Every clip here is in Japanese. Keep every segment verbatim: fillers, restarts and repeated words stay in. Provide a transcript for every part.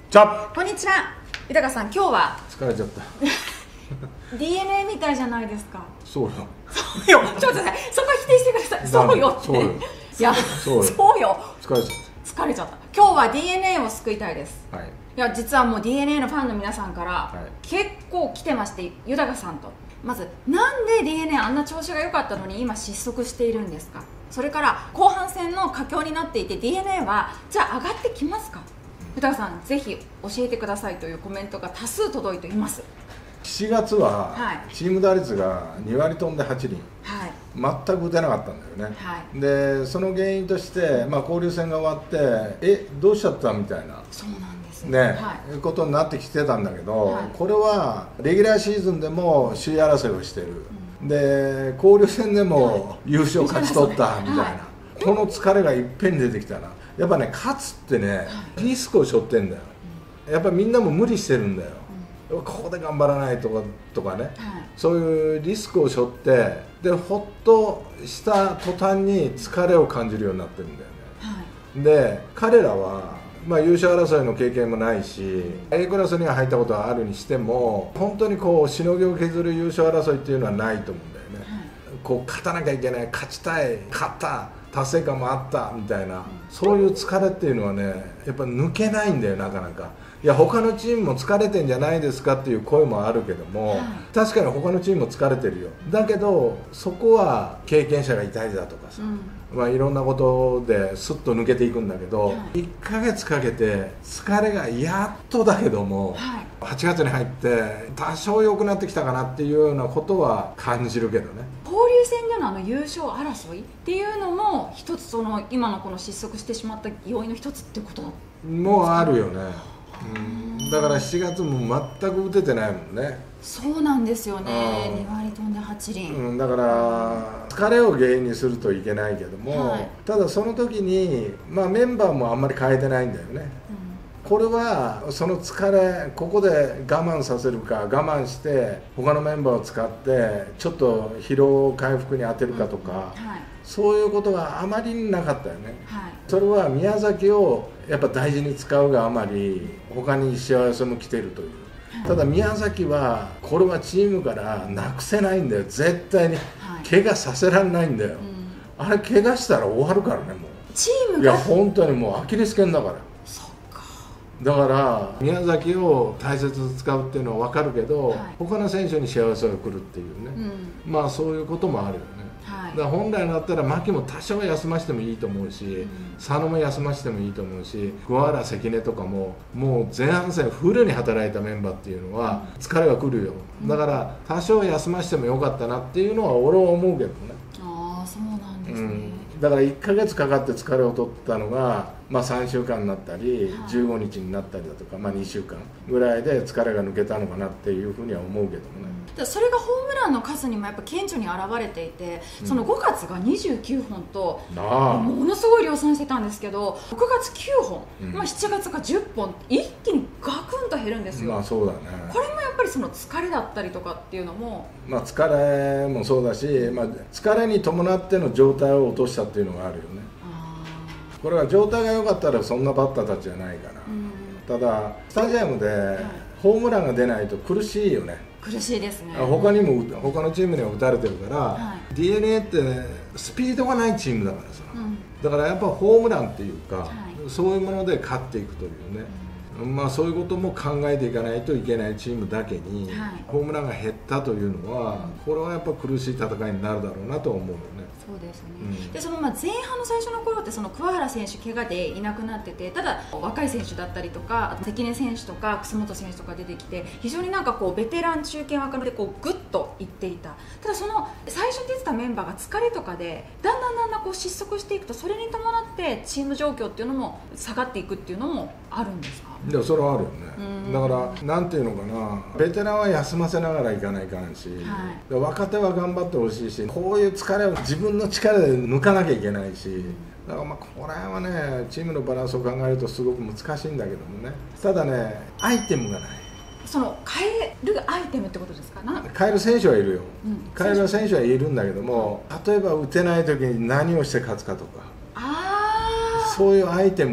じゃこんにちは。豊さん、今日は疲れちゃった。 ディーエヌエー みたいじゃないですか。 そうよ。 そうよ。ちょっと待ってください。そこは否定してください。そうよって。 そうよ。 いや、 そうよ。 そうよ。 疲れちゃっ疲れちゃった。今日は ディーエヌエー を救いたいです。 た。はい。 いや、実はもう ディーエヌエー のファンの皆さんから、 はい、 結構来てまして、豊さんと。まず、なんで ディーエヌエー あんな調子が良かったのに今失速しているんですか。それから後半戦の佳境になっていて ディーエヌエー はじゃあ上がってきますか。豊さん、ぜひ教えてくださいというコメントが多数届いています。 しちがつはチーム打率がにわり飛んではちりん、はい、全く打てなかったんだよね、はい、でその原因として、まあ、交流戦が終わってえどうしちゃったみたいなそうなんですね、はい、ことになってきてたんだけど、はい、これはレギュラーシーズンでも首位争いをしてる、うん、で交流戦でも優勝勝ち取ったみたいな、はい、この疲れがいっぺんに出てきたな。やっぱね、勝つってね、リスクを背負ってんだよ、うん、やっぱみんなも無理してるんだよ、ここで頑張らないとかとかね、はい、そういうリスクを背負ってでほっとした途端に疲れを感じるようになってるんだよね、はい、で彼らは、まあ、優勝争いの経験もないし A クラスには入ったことはあるにしても本当にこうしのぎを削る優勝争いっていうのはないと思うんだよね、はい、こう勝たなきゃいけない、勝ちたい、勝った達成感もあったみたいな、うん、そういう疲れっていうのはねやっぱ抜けないんだよなかなか。いや他のチームも疲れてんじゃないですかっていう声もあるけども、はい、確かに他のチームも疲れてるよ。だけどそこは経験者がいたりだとかさ、うん、まあいろんなことですっと抜けていくんだけど、はい、いっかげつかけて疲れがやっとだけども、はい、はちがつに入って多少良くなってきたかなっていうようなことは感じるけどね。 交流戦でのあの優勝争いっていうのも一つその今のこの失速してしまった要因の一つってこともうあるよね。うん、だからしちがつも全く打ててないもんね。 そうなんですよね。にわり飛んではちりん、 うん、だから疲れを原因にするといけないけども、はい、ただその時に、まあ、メンバーもあんまり変えてないんだよね、うん、これはその疲れここで我慢させるか我慢して他のメンバーを使ってちょっと疲労回復に当てるかとか、うん、はい、そういうことがあまりなかったよね、はい、それは宮崎をやっぱ大事に使うがあまり他に幸せも来てるという。ただ宮崎はこれはチームからなくせないんだよ、絶対に、はい、怪我させられないんだよ、うん、あれ怪我したら終わるからね。もうチームがいや本当にもうアキレス腱だから。 そっか。 だから宮崎を大切に使うっていうのは分かるけど、はい、他の選手に幸せが来るっていうね、うん、まあそういうこともあるよね。はい、だから本来だったら牧も多少休ませてもいいと思うし、うん、佐野も休ませてもいいと思うし、桑原関根とかももう前半戦フルに働いたメンバーっていうのは疲れが来るよ、うん、だから多少休ませてもよかったなっていうのは俺は思うけどね。 ああそうなんですね、うん、 だからいっかげつかかって疲れを取ったのが、まあ、さんしゅうかんになったり、はい、じゅうごにちになったりだとか、まあ、にしゅうかんぐらいで疲れが抜けたのかなっていうふうには思うけどもね。 それがホームランの数にもやっぱ顕著に表れていて、そのごがつがにじゅうきゅうほんと、うん、ものすごい量産してたんですけど、ろくがつきゅうほん、うん、まあ、しちがつがじゅっぽん一気にガクンと減るんですよ。 まあそうだね。 これもやっぱりその疲れだったりとかっていうのも、 まあ、疲れもそうだし、まあ、疲れに伴っての状態を落としたっていうのがあるよね。あ、これは状態が良かったらそんなバッターたちじゃないから、うん、ただスタジアムでホームランが出ないと苦しいよね。 苦しいですね。 他にも他のチームには打たれてるから、はい、ディーエヌエー って、ね、スピードがないチームだからさ、うん、だからやっぱホームランっていうか、はい、そういうもので勝っていくというね、うん、まあそういうことも考えていかないといけないチームだけに、はい、ホームランが減ったというのは、うん、これはやっぱ苦しい戦いになるだろうなと思うよね。 そうですね、うん、でそのまあ前半の最初の頃ってその桑原選手怪我でいなくなってて、ただ若い選手だったりとか関根選手とか楠本選手とか出てきて、非常になんかこうベテラン中堅若手でこうグッといっていた。ただその最初に出てたメンバーが疲れとかでだんだんだんだんこう失速していくと、それに伴ってチーム状況っていうのも下がっていくっていうのもあるんですか。 いやそれはあるよね。だからなんていうのかな、ベテランは休ませながらいかないかんし、はい、若手は頑張ってほしいし、こういう疲れを自分の力で抜かなきゃいけないし、だからまあこれはねチームのバランスを考えるとすごく難しいんだけどもね。ただねアイテムがない。 その変えるアイテムってことですか。な変える選手はいるよ、うん、変える選手はいるんだけども、例えば打てない時に何をして勝つかとか、あそういうアイテムがない。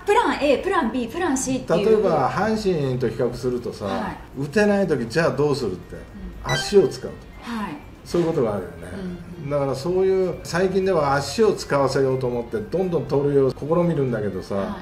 プラン A、プラン B、プラン C っていう。 例えば阪神と比較するとさ、はい、打てない時じゃあどうするって、うん、足を使うと、はい、そういうことがあるよね、うん、だからそういう最近では足を使わせようと思ってどんどん盗塁を試みるんだけどさ、はい、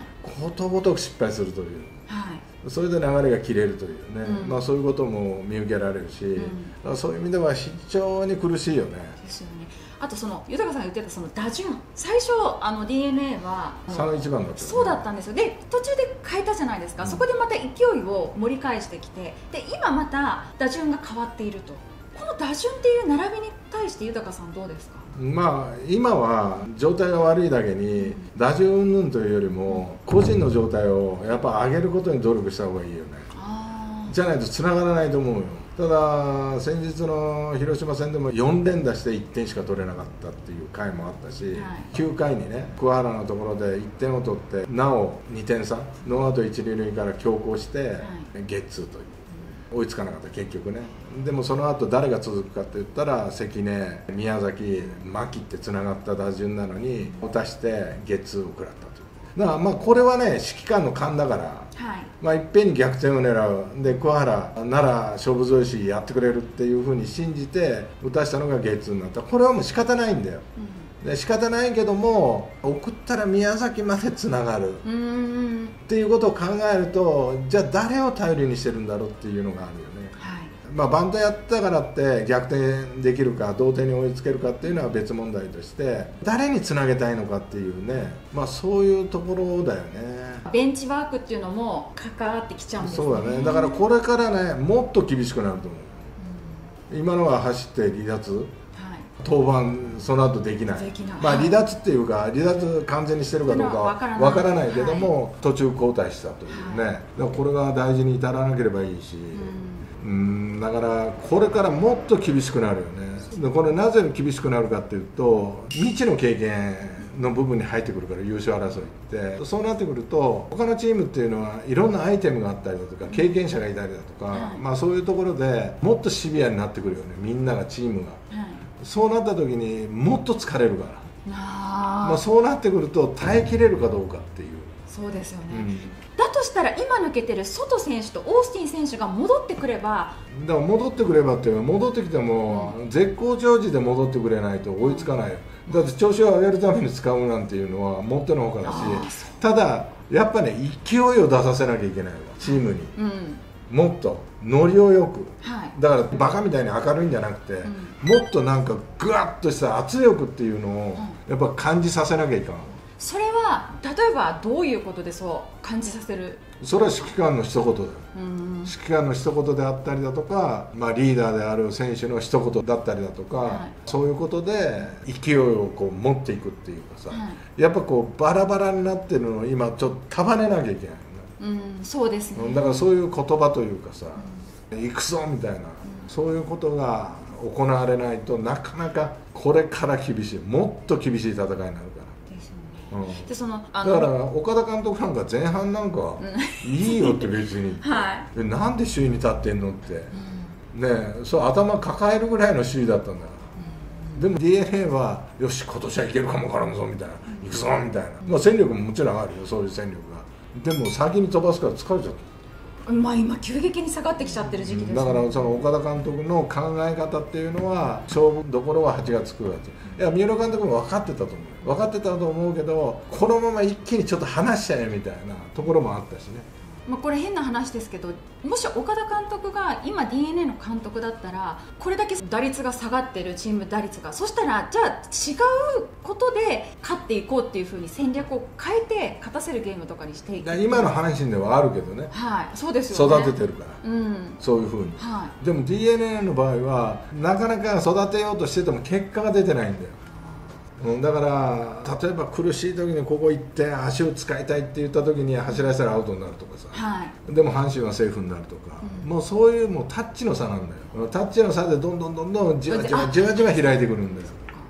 ことごとく失敗するという、はい、それで流れが切れるというね、うん、まあ、そういうことも見受けられるし、うん、だからそういう意味では非常に苦しいよね。 ですよね。あとその豊さんが言ってたその打順、最初あの ディーエヌエー はさんのいちばんだった、ね、 そうだったんですよ。で途中で変えたじゃないですか、うん、そこでまた勢いを盛り返してきて、で今また打順が変わっていると。この打順っていう並びに対して豊さんどうですか？ まあ今は状態が悪いだけに打順云々というよりも個人の状態をやっぱ上げることに努力した方がいいよね。じゃないとつながらないと思うよ。ただ先日の広島戦でもよん連打していってんしか取れなかったっていう回もあったし、はい、きゅうかいにね桑原のところでいってんを取ってなおにてんさ、ノーアウト一塁塁から強行してゲッツーという、追いつかなかった結局ね。でもその後誰が続くかって言ったら関根、宮崎、牧ってつながった打順なのに打たしてゲッツーを食らったという。だからまあこれはね指揮官の勘だから、はい、まあいっぺんに逆転を狙うで桑原なら勝負強いしやってくれるっていうふうに信じて打たしたのがゲッツーになった。これはもう仕方ないんだよ、うん、で仕方ないけども送ったら宮崎までつながるっていうことを考えると、じゃあ誰を頼りにしてるんだろうっていうのがあるよね。まあ、バントやったからって逆転できるか同点に追いつけるかっていうのは別問題として、誰につなげたいのかっていうね、まあ、そういうところだよね。 ベンチワークっていうのも関わってきちゃうんですね。 そうだね。だからこれからねもっと厳しくなると思う、うん、今のは走って離脱、はい、登板その後できない、できない、まあ、離脱っていうか離脱完全にしてるかどうかは分からないけども、はい、途中交代したというね、はい、だからこれが大事に至らなければいいし、うん、うんだからこれからもっと厳しくなるよね。でこれなぜ厳しくなるかっていうと未知の経験の部分に入ってくるから、優勝争いってそうなってくると他のチームっていうのはいろんなアイテムがあったりだとか経験者がいたりだとか、はい、まあそういうところでもっとシビアになってくるよね、みんながチームが、はい、そうなった時にもっと疲れるから、あ、まあ、そうなってくると耐えきれるかどうかっていう。 そうですよね、うん、だとしたら今抜けてるソト選手とオースティン選手が戻ってくれば、 だから戻ってくればっていうのは戻ってきても、うん、絶好調時で戻ってくれないと追いつかないよ。だって調子を上げるために使うなんていうのはもってのほかだし、ただやっぱね勢いを出させなきゃいけないわチームに、うん、もっとノリをよく、はい、だからバカみたいに明るいんじゃなくて、うん、もっとなんかグワッとした圧力っていうのをやっぱ感じさせなきゃいかん。 それは例えばどういうことでそう感じさせる？ それは指揮官の一言だよ、うん、指揮官の一言であったりだとか、まあ、リーダーである選手の一言だったりだとか、はい、そういうことで勢いをこう持っていくっていうかさ、はい、やっぱこうバラバラになってるのを今ちょっと束ねなきゃいけない、 うん、そうですね。 だからそういう言葉というかさ、うん、行くぞみたいな、うん、そういうことが行われないとなかなかこれから厳しい、もっと厳しい戦いになるから。うん、でそのあのだから岡田監督なんか前半なんかいいよって別に、はい、なんで首位に立ってんのって、うん、ねえそう頭抱えるぐらいの首位だったんだから、うん、でも ディーエヌエー はよし今年はいけるかもわからんぞみたいな、うん、行くぞみたいな、まあ、戦力ももちろんあるよ、そういう戦力が。でも先に飛ばすから疲れちゃった。 まあ、今急激に下がってきちゃってる時期です、ね、 だからその岡田監督の考え方っていうのは勝負どころははちがつくがつ、いや三浦監督も分かってたと思う分かってたと思うけど、このまま一気にちょっと離しちゃえみたいなところもあったしね。 まあ、これ変な話ですけど、もし岡田監督が今 ディーエヌエー の監督だったらこれだけ打率が下がってるチーム打率が、そしたらじゃあ違うことで勝っていこうっていう風に戦略を変えて勝たせるゲームとかにしていく。 今の阪神ではあるけどね、 はい、そうですよね、 育ててるから、うん、そういう風に、はい、でも ディーエヌエー の場合はなかなか育てようとしてても結果が出てないんだよ。だから例えば苦しい時にここ行って足を使いたいって言った時に走らせたらアウトになるとかさ、はい、でも阪神はセーフになるとか、うん、もうそういうもうタッチの差なんだよ。タッチの差でどんどんどんどんじわじわじわじわ開いてくるんだよ。 阪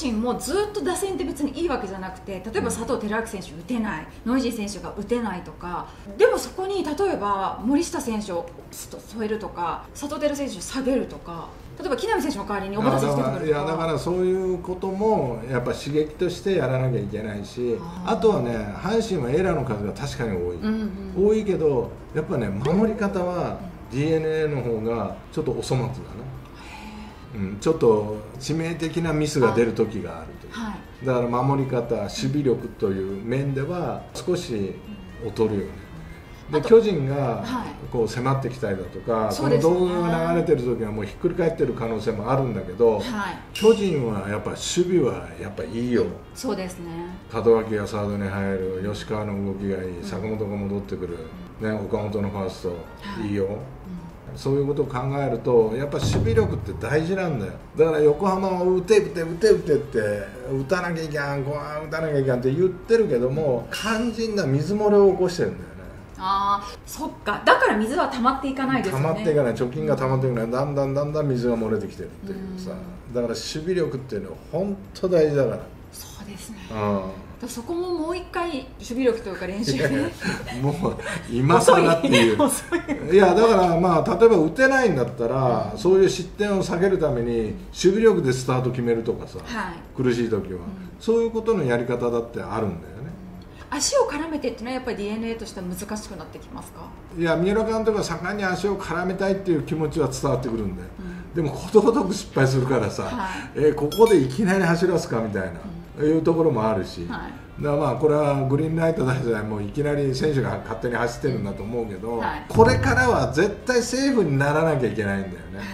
神もずっと打線って別にいいわけじゃなくて、例えば佐藤輝明選手打てない、ノイジー選手が打てないとか、でもそこに例えば森下選手を添えるとか、佐藤輝選手を下げるとか、例えば木浪選手の代わりに小畑選手を出てくるとか。 いやだからそういうこともやっぱ刺激としてやらなきゃいけないし、あとはね、阪神はエラーの数が確かに多い、うんうん、多いけどやっぱね、守り方は ディーエヌエー の方がちょっとお粗末だね、うん、ちょっと致命的なミスが出る時があるという、はい、だから守り方、守備力という面では少し劣るよね。で巨人がこう迫ってきたりだとか、はい、この動画が流れてる時はもうひっくり返ってる可能性もあるんだけど、はい、巨人はやっぱ守備はやっぱいいよ。 そうですね。 門脇がサードに入る、吉川の動きがいい、坂本が戻ってくる、ね、岡本のファースト、はい、いいよ、うん、そういうことを考えるとやっぱ守備力って大事なんだよ。だから横浜を打て打て打て打てって打たなきゃいけん、こう打たなきゃいけんって言ってるけども、肝心な水漏れを起こしてるんだよね。 あー、そっか。だから水は溜まっていかないですよね。 溜まっていかない、貯金が溜まっていかない、だんだんだんだん水が漏れてきてるっていうさ、だから守備力っていうのは本当大事だから。 そうですね、 うん、 そこももう一回守備力というか練習にもう今更っていういやだからまあ例えば打てないんだったら、うん、そういう失点を避けるために守備力でスタート決めるとかさ、はい、苦しい時は、うん、そういうことのやり方だってあるんだよね。 足を絡めてっていうのはやっぱり ディーエヌエー としては難しくなってきますか？ いや、三浦監督は盛んに足を絡めたいっていう気持ちは伝わってくるんで、うん、でもことごとく失敗するからさ、はい、えー、ここでいきなり走らすかみたいな、うん、いうところもあるし、はい、だからまあこれはグリーンライトだけじゃもういきなり選手が勝手に走ってるんだと思うけど、はい、これからは絶対セーフにならなきゃいけないんだよね、はい、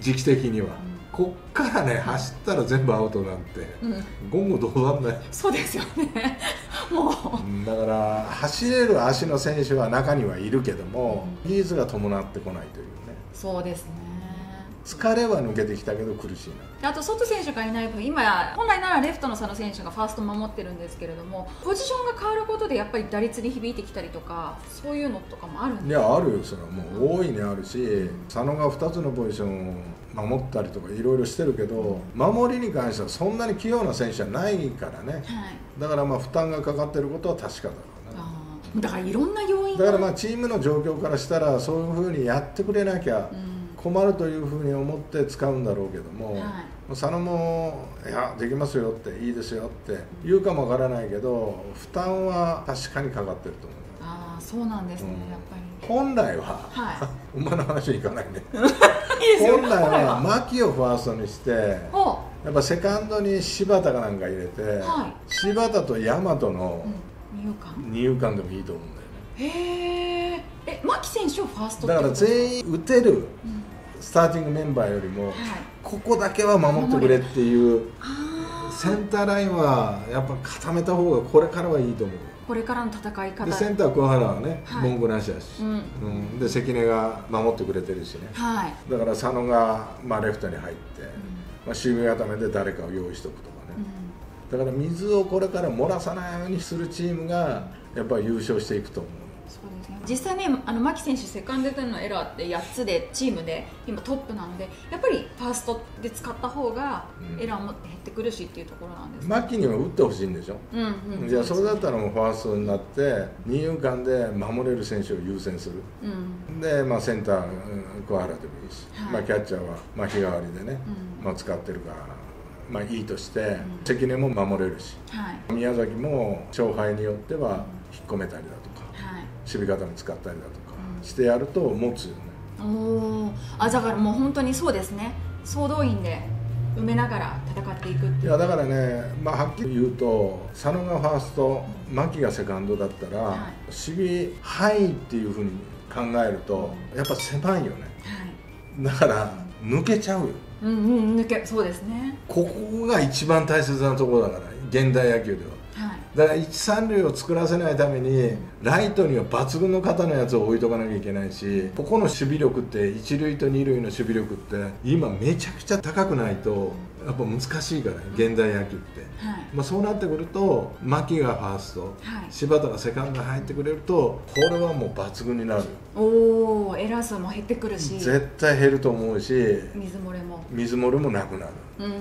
時期的には。こっからね、走ったら全部アウトなんて、うん、言語道断だよ。 そうですよねもうだから走れる足の選手は中にはいるけども、うん、技術が伴ってこないというね。 そうですね。 疲れは抜けてきたけど苦しいな。あと外選手がいない分、今本来ならレフトの佐野選手がファースト守ってるんですけれども、ポジションが変わることでやっぱり打率に響いてきたりとか、そういうのとかもあるんですか？ いや、あるよ。それはもう大いにあるし、佐野がふたつのポジションを守ったりとかいろいろしてるけど、守りに関してはそんなに器用な選手じゃないからね、はい、だからまあ負担がかかってることは確かだろうね。 あ、だからいろんな要因だからまあチームの状況からしたらそういうふうにやってくれなきゃ困るというふうに思って使うんだろうけども、はい、佐野もいやできますよって、いいですよって言うかもわからないけど、負担は確かにかかってると思う。 ああ、そうなんですね、うん、やっぱり本来は、はい、馬の話いかないねいい本来は牧をファーストにして、やっぱセカンドに柴田かなんか入れて、はい、柴田と大和の二遊間でもいいと思うんだよね。 へえ。え、牧選手をファーストだから全員打てる、うん、スターティングメンバーよりも、はい、ここだけは守ってくれっていうセンターラインはやっぱ固めた方がこれからはいいと思う。 これからの戦い方で、センター桑原はね、はい、文句なしだし、うんうん、で関根が守ってくれてるしね、はい、だから佐野が、まあ、レフトに入って、うん、まあ、守備固めで誰かを用意しておくとかね、うん、だから水をこれから漏らさないようにするチームがやっぱり優勝していくと思う。 そうですね、実際ね、あの牧選手セカンドでのエラーってやっつでチームで今トップなので、やっぱりファーストで使った方がエラーも減ってくるしっていうところなんです、ね、 牧には打ってほしいんでしょ、うんうん、じゃあそれだったらもうファーストになって二遊間で守れる選手を優先する、うん、で、まあ、センター桑原でもいいし、はい、まあ、キャッチャーは牧代わりでね、うん、まあ、使ってるから、まあ、いいとして、うん、関根も守れるし、はい、宮崎も勝敗によっては引っ込めたりだとか、はい、守備方も使ったりだとかしてやると持つよね。 おあ、だからもう本当にそうですね、総動員で埋めながら戦っていくっていう。 いやだからね、まあ、はっきり言うと佐野がファースト、牧がセカンドだったら、はい、守備範囲っていうふうに考えるとやっぱ狭いよね、はい、だから抜けちゃうよ。 うんうん、抜け、そうですね。 ここが一番大切なところだから、現代野球では、はい、だから一三塁を作らせないためにライトには抜群の肩のやつを置いとかなきゃいけないし、ここの守備力って一塁と二塁の守備力って今めちゃくちゃ高くないとやっぱ難しいから、ね、現代野球って、はい、まあ、そうなってくると牧がファースト、はい、柴田がセカンドに入ってくれるとこれはもう抜群になる。 おお、エラー数も減ってくるし絶対減ると思うし、 水漏れも水漏れもなくなる、 うん、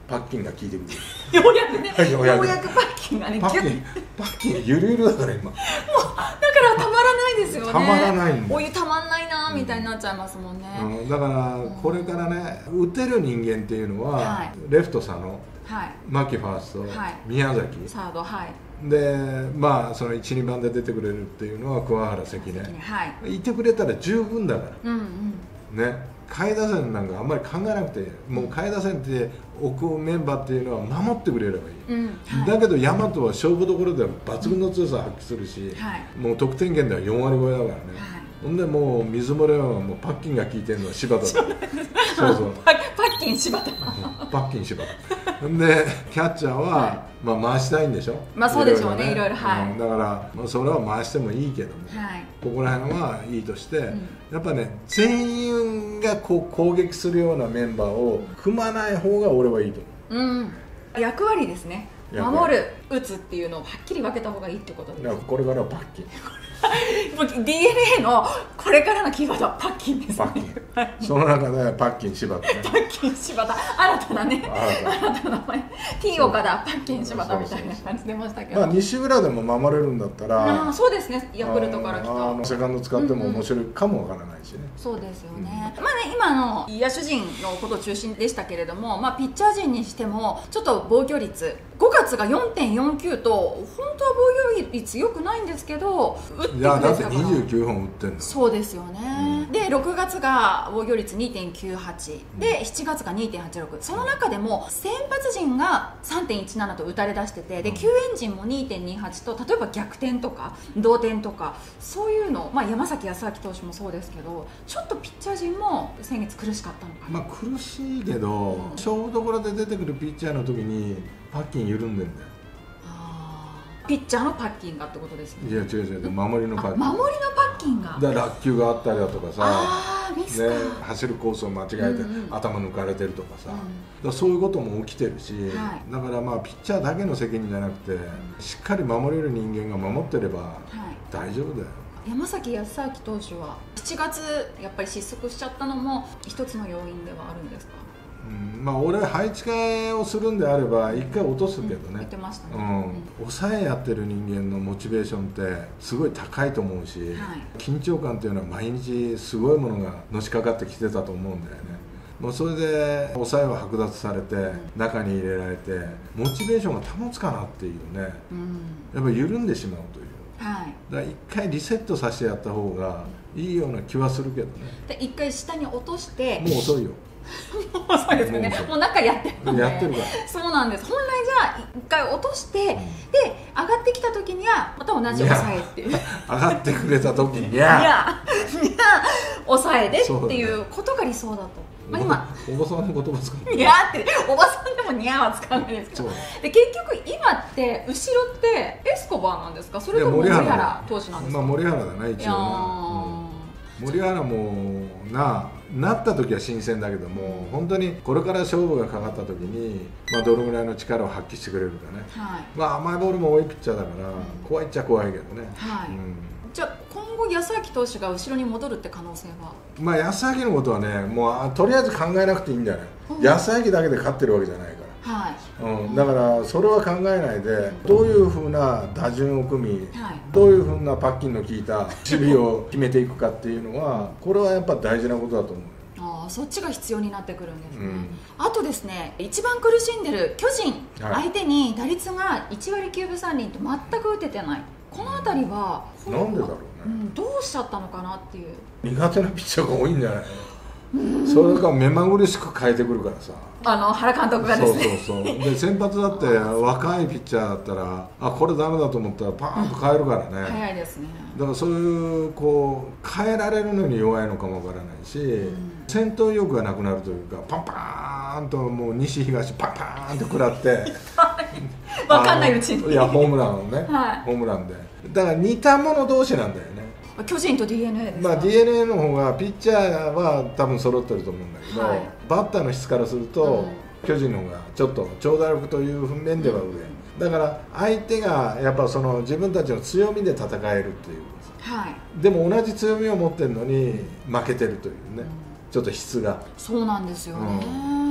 パッキンが効いてくる。 ようやくね、ようやくパッキンがね、 パッキンパッキンゆるゆるだから今。もうだからたまらないですよね。 たまらないんだ。 お湯たまんないなみたいになっちゃいますもんね。 うん、だからこれからね、打てる人間っていうのは、はい、レフト佐野、はい、牧ファースト、はい、宮崎、 サード、はい。 でまあそのいち、にばんで出てくれるっていうのは桑原関根、はい、いてくれたら十分だから、うんうん、ね、下位打線なんかあんまり考えなくて、もう下位打線って置くメンバーっていうのは守ってくれればいい、うんはい、だけど大和は勝負どころでは抜群の強さを発揮するし、うんはい、もう得点圏ではよんわり超えだからね、はい、ほんでもう水漏れはもうパッキンが効いてるのは柴田だそうそうパッキン柴田パッキン柴田でキャッチャーは、はい、まあ回したいんでしょ、 まあそうでしょうね、いろいろ、はい、 うん、だから、まあ、それは回してもいいけども、はい、ここら辺はいいとして、うん、やっぱね全員がこう攻撃するようなメンバーを組まない方が俺はいいと思う、うん、 役割ですね、守る、打つっていうのをはっきり分けた方がいいってことです。 だからこれからはパッキンもう ディーエヌエー のこれからのキーワードはパッキンですね。 パッキンその中でパッキン柴田ね。 パッキン柴田、新たなね、新たな名前 T 岡田パッキン柴田みたいな感じ出ましたけど、 まあ西浦でも守れるんだったら、 あそうですね、ヤクルトから来たあのセカンド使っても面白いかもわからないしね、うんうん、 そうですよね、うん、まあね、今の野手陣のこと中心でしたけれども、まあ、ピッチャー陣にしてもちょっと防御率ごがつが よんてんよんきゅう と本当は防御率良くないんですけど、打ってくれたから、いやだってにじゅうきゅうほん打ってんの。 そうですよね、うん、でろくがつが防御率 にてんきゅうはち でしちがつが にてんはちろく、その中でも先発陣が さんてんいちなな と打たれ出してて、で救援陣も にてんにはち と、例えば逆転とか同点とかそういうの、まあ、山崎康晃投手もそうですけど、ちょっとピッチャー陣も先月苦しかったのかな。 まあ苦しいけど、うん、勝負どころで出てくるピッチャーの時にパッキン緩んでんだよ。 ピッチャーのパッキンがってことですね。 いや違う違う、守りのパッキン、 守りのパッキンがだから落球があったりだとかさ、 あミスか、 ね、走るコースを間違えて、うんうん、頭抜かれてるとかさ、うん、だからそういうことも起きてるし、はい、だからまあピッチャーだけの責任じゃなくて、うん、しっかり守れる人間が守ってれば大丈夫だよ、 はい、山崎康晃投手はしちがつやっぱり失速しちゃったのも一つの要因ではあるんですか。 うん、まあ俺配置換えをするんであれば一回落とすけどね、うん、 言ってましたね、 うん、抑えやってる人間のモチベーションってすごい高いと思うし、はい、緊張感っていうのは毎日すごいものがのしかかってきてたと思うんだよね。もうそれで抑えは剥奪されて、うん、中に入れられてモチベーションが保つかなっていうね、うん、やっぱり緩んでしまうという、はい、だから一回リセットさせてやった方がいいような気はするけどね。 で一回下に落としてもう遅いよもうそうですね、もう中やってるので、 やってるからそうなんです。本来じゃあ一回落として、うん、で上がってきた時にはまた同じ抑えっていう上がってくれた時にやや抑えでっていうことが理想だと、まあ、今おばさんの言葉使うにゃーっておばさんでもにゃーは使わないですけど、で結局今って後ろってエスコバーなんですか、それとも森原投手なんですか。 まあ森原だな一応な、うん、森原もななった時は新鮮だけども、本当にこれから勝負がかかった時に、まあ、どのぐらいの力を発揮してくれるかね、はい、まあ甘いボールも多いピッチャーだから、うん、怖いっちゃ怖いけどね、はい、うん、 じゃあ今後安晃投手が後ろに戻るって可能性は。 まあ安晃のことはね、もうとりあえず考えなくていいんじゃない、うん、安晃だけで勝ってるわけじゃないから、はい、うん、だからそれは考えないで、どういうふうな打順を組み、はい、どういうふうなパッキンの効いた守備を決めていくかっていうのは、これはやっぱ大事なことだと思う。 ああ、そっちが必要になってくるんですね、うん、あとですね、一番苦しんでる巨人相手に打率がいちわりきゅうぶさんりんと全く打ててない、この辺りはなんでだろうね、 うん、どうしちゃったのかなっていう。 苦手なピッチャーが多いんじゃないのそれが目まぐるしく変えてくるからさ、 あの原監督がですね、 そうそうそうで先発だって若いピッチャーだったら、あこれダメだと思ったらパーンと変えるからね、うん、 早いですね。 だからそういうこう変えられるのに弱いのかもわからないし、うん、戦闘意欲がなくなるというか、パンパーンともう西東パンパーンと食らって分かんないうちに、 いやホームランをね、はい、ホームランで、だから似た者同士なんだよね。 巨人と ディーエヌエー ですか。 まあ ディーエヌエー の方がピッチャーは多分揃ってると思うんだけど、はい、バッターの質からすると、うん、巨人の方がちょっと長打力という面では上、うん、だから相手がやっぱその自分たちの強みで戦えるっていう、はい、でも同じ強みを持ってるのに負けてるというね、うん、ちょっと質がそうなんですよね、うん、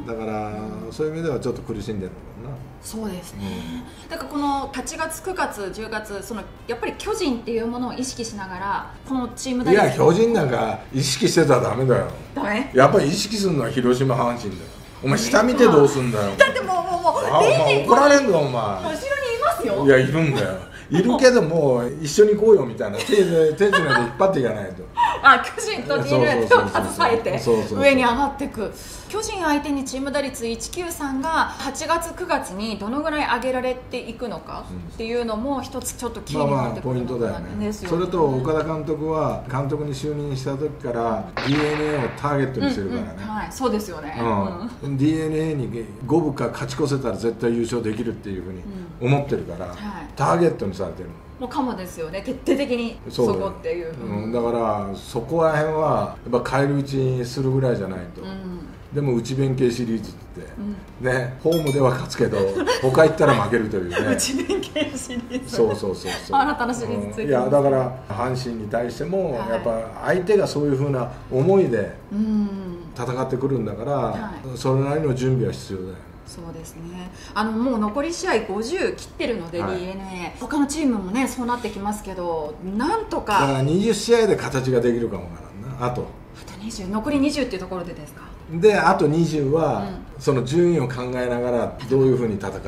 だから、うん、そういう意味ではちょっと苦しんでるのかな。 そうですね、うん、だからこのはちがつくがつじゅうがつそのやっぱり巨人っていうものを意識しながらこのチーム打率、 いや巨人なんか意識してたらダメだよ。 ダメ？ やっぱり意識するのは広島阪神だよ。お前下見てどうすんだよ。 だってもうもうもうあお前怒られんぞお前。 後ろにいますよ。 いやいるんだよ。いるけどもう一緒に行こうよみたいな手で手品で引っ張っていかないと。 あ、巨人と ディーエヌエー 手を携えて上に上がっていく。巨人相手にチーム打率いちきゅうさんがはちがつくがつにどのぐらい上げられていくのかっていうのも一つちょっとキーになってくるのかなんですよ。 それと岡田監督は監督に就任した時から ディーエヌエー をターゲットにしてるからね、 うんうん、はい、そうですよね、 うん、ディーエヌエー にごぶか勝ち越せたら絶対優勝できるっていうふうに思ってるから、うん、はい、ターゲットにされてる。 もうかもですよね、徹底的にそこっていう、 うん、だからそこら辺はやっぱ返り討ちにするぐらいじゃないと、うん、でも内弁慶シリーズって、うん、ね、ホームでは勝つけど他行ったら負けるというね内弁慶シリーズ、 そうそうそうそう、 あなたのシリーズついてる、 うん、いやだから阪神に対してもやっぱ相手がそういうふうな思いで戦ってくるんだから、はい、それなりの準備は必要だよね。 そうですね、あのもう残り試合ごじゅう切ってるので、はい、ディーエヌエー 他のチームもねそうなってきますけど、なんとかだからにじゅう試合で形ができるかもわからんな。あとあとにじゅう、残りにじゅうっていうところでですか。 であとにじゅうは、うん、その順位を考えながらどういうふうに戦うかって、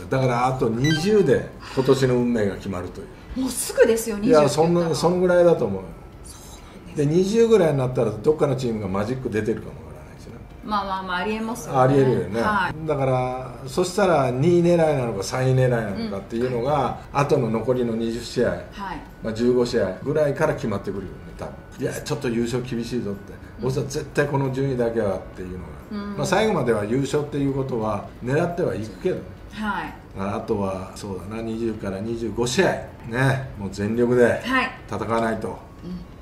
だからあとにじゅうで今年の運命が決まるという。 もうすぐですよ、にじゅう。 いやそんなそのぐらいだと思うよ。そうなんです。でにじゅうぐらいになったらどっかのチームがマジック出てるかも。 まあまあまあありえますよね。 ありえるよね、はい、だからそしたらにい狙いなのかさんい狙いなのかっていうのが、うん、あとの残りのにじゅう試合、はい、まあ、じゅうご試合ぐらいから決まってくるよね多分。いやちょっと優勝厳しいぞって、うん、俺は絶対この順位だけはっていうのが、うん、まあ、最後までは優勝っていうことは狙ってはいくけどね、はい、あとはそうだな、にじゅうからにじゅうご試合ね、もう全力で戦わないと、はい、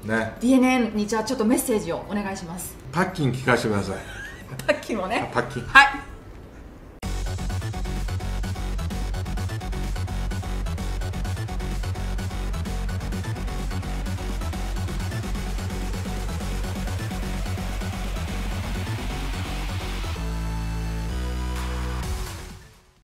ね、 ディーエヌエー にじゃあちょっとメッセージをお願いします。 パッキン聞かせてください。 パッキンもね。 パッキン。 はい。